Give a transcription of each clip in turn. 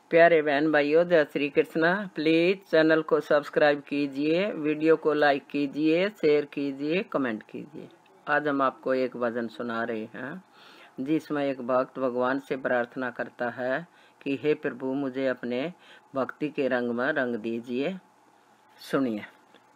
प्यारे बहन भाइयों, जय श्री कृष्णा। प्लीज चैनल को सब्सक्राइब कीजिए, वीडियो को लाइक कीजिए, शेयर कीजिए, कमेंट कीजिए। आज हम आपको एक भजन सुना रहे हैं जिसमें एक भक्त भगवान से प्रार्थना करता है कि हे प्रभु, मुझे अपने भक्ति के रंग में रंग दीजिए। सुनिए।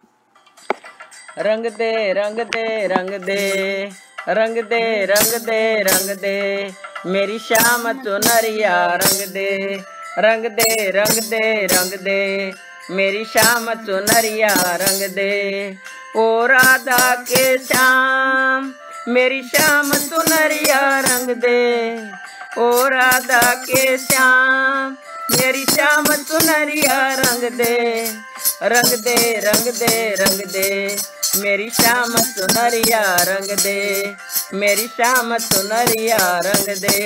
रंग दे रंग दे रंग दे, रंग दे रंग दे रंग दे, मेरी श्याम चुनरिया रंग दे, रंग दे रंग दे रंग दे, मेरी श्याम चुनरिया रंग दे। ओ राधा के श्याम मेरी श्याम चुनरिया रंग दे, ओ राधा के श्याम मेरी श्याम चुनरिया रंग दे, रंग दे रंग दे रंग दे, मेरी श्याम चुनरिया रंग दे, मेरी श्याम चुनरिया रंग दे।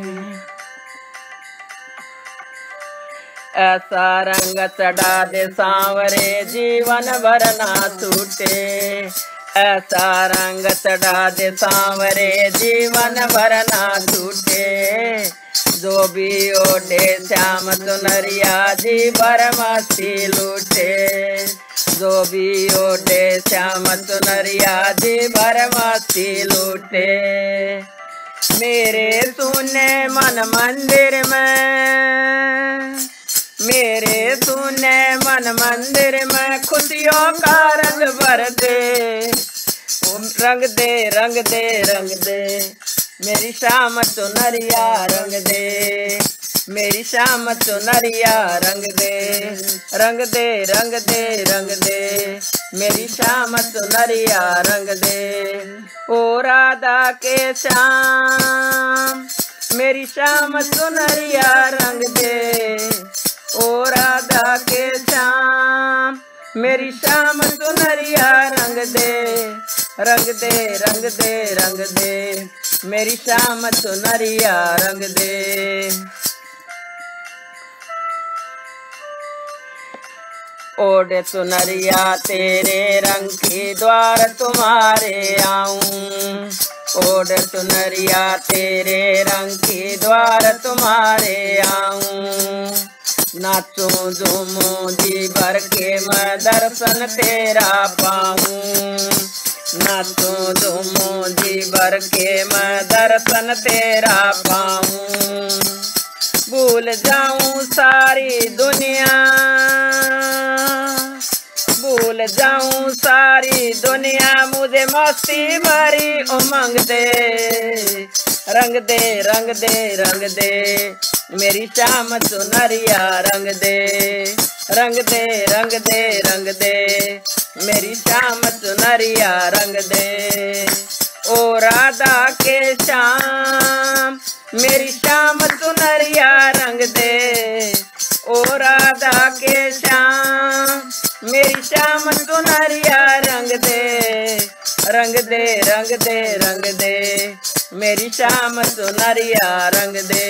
ऐसा रंग चढ़ा दे सांवरे जीवन भर ना छूटे, ऐसा रंग चढ़ा दे सांवरे जीवन भर ना छूटे। जो भी ओढ़े श्याम चुनरिया जी भर मस्ती लूटे, जो भी ओढ़े श्याम चुनरिया जी भर मस्ती लूटे। मेरे सुने मन मंदिर में, मेरे सुने मन मंदिर में खुशियों का रंग भर दे। रंग दे रंग दे रंग दे, मेरी श्याम चुनरिया रंग दे, मेरी श्याम चुनरिया रंग दे, रंग दे रंग दे रंग दे, मेरी श्याम चुनरिया रंग दे। ओ राधा के श्याम मेरी श्याम चुनरिया रंग दे, ओ राधा के श्याम मेरी श्याम चुनरिया रंग दे, रंग दे रंग दे रंग दे, मेरी श्याम चुनरिया रंग दे। ओढ़े चुनरिया तेरे रंग के द्वार तुम्हारे आऊं, ओढ़े चुनरिया तेरे रंग के द्वार तुम्हारे आऊं। नाचूं झूमूं जी भर के मैं दर्शन तेरा पाऊं, नाचूं झूमूं जी भर के मैं दर्शन तेरा पाऊं। भूल जाऊं सारी दुनिया, भूल जाऊं सारी दुनिया, मुझे मस्ती भरी उमंग दे। रंग दे रंग दे रंग दे, मेरी श्याम चुनरिया रंग दे, रंग दे रंग दे रंग दे, मेरी श्याम चुनरिया रंग दे। ओ राधा के श्याम मेरी श्याम चुनरिया रंग दे, ओ राधा के श्याम मेरी श्याम चुनरिया रंग दे, रंग दे रंग दे रंग दे, मेरी श्याम चुनरिया रंग दे।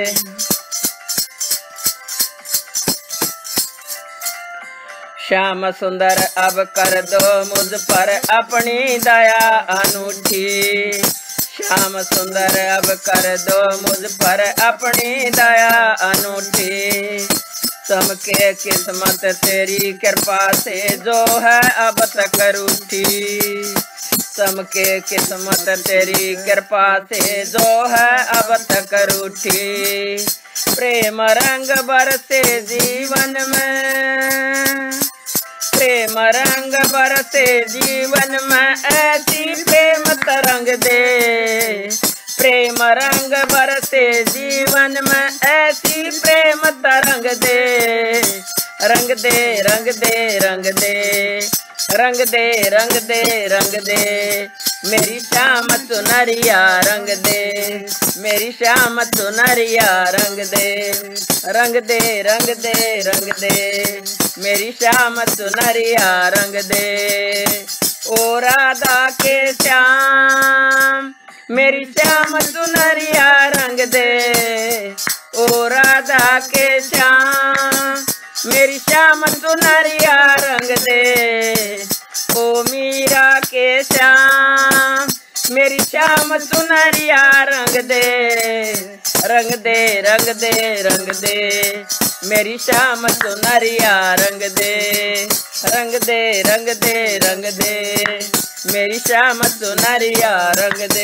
श्याम सुंदर अब कर दो मुझ पर अपनी दया अनूठी, श्याम सुंदर अब कर दो मुझ पर अपनी दया अनूठी। सबके किस्मत तेरी कृपा से जो है अब तक रूठी, सबके किस्मत तेरी कृपा से जो है अब तक रूठी। प्रेम रंग बरसे जीवन में, प्रेम रंग बरसे जीवन में, ऐसी प्रेम तरंग दे। प्रेम रंग बरसे जीवन में, ऐसी प्रेम तरंग दे। रंग दे रंग दे रंग दे, रंग दे रंग दे रंग दे, मेरी श्याम चुनरिया रंग दे, मेरी श्याम चुनरिया रंग दे, रंग दे रंग दे रंग दे, मेरी श्याम चुनरिया रंग दे। ओ राधा के श्याम मेरी श्याम चुनरिया रंग दे, ओ राधा के श्याम मेरी श्याम चुनरिया रंग दे। ओ मीरा के श्याम मेरी श्याम चुनरिया रंग दे, रंग दे रंग दे रंग दे, मेरी शाम सुनरिया रंग दे, रंग दे रंग दे रंग दे, मेरी शाम सुनरिया रंग दे।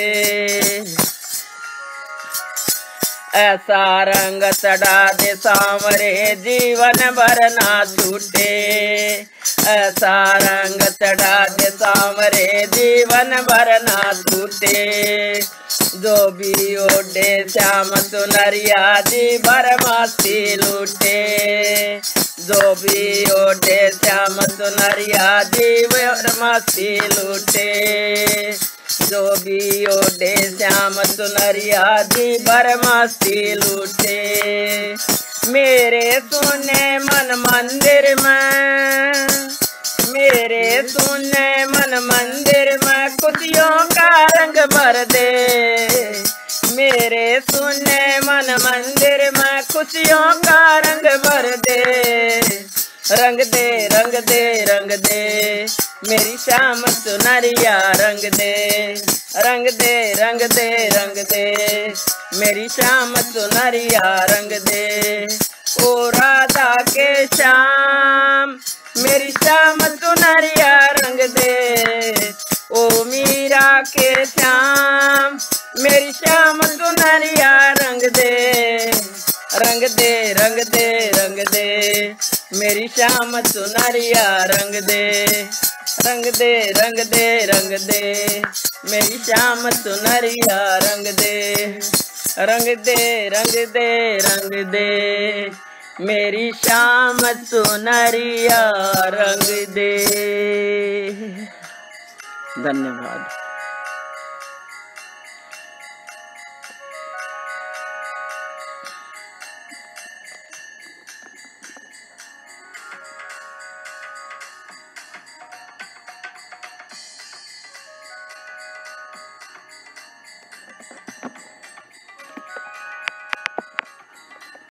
ऐसा रंग चढ़ा दे सांवरे जीवन भर ना छूटे, ऐसा रंग चढ़ा दे सांवरे जीवन भर ना छूटे। जो भी ओढ़े श्याम सुनरिया जी भर मस्ती लूटे, जो भी ओढ़े श्याम सुनरिया जी भर मस्ती लूटे, जो भी ओढ़े श्याम सुनरिया जी भर मस्ती लूटे। मेरे सुने मन मंदिर में, मेरे सुने मन मंदिर में खुशियों का रंग भर दे, मेरे सुने मन मंदिर में खुशियों का रंग भर दे। रंग दे रंग दे रंग दे, मेरी शाम सुनरिया रंग दे, रंग दे रंग दे रंग दे, मेरी शाम सुनरिया रंग दे। ओ राधा के श्याम मेरी शाम सुनरिया रंग दे, ओ मीरा के श्याम मेरी शाम सुनरिया रंग दे, रंग दे रंग दे रंग दे, मेरी शाम सुनरिया रंग दे, रंग दे रंग दे रंग दे, मेरी शाम सुनरिया रंग दे, रंग दे रंग दे रंग दे, मेरी शाम सुनरिया रंग दे। धन्यवाद।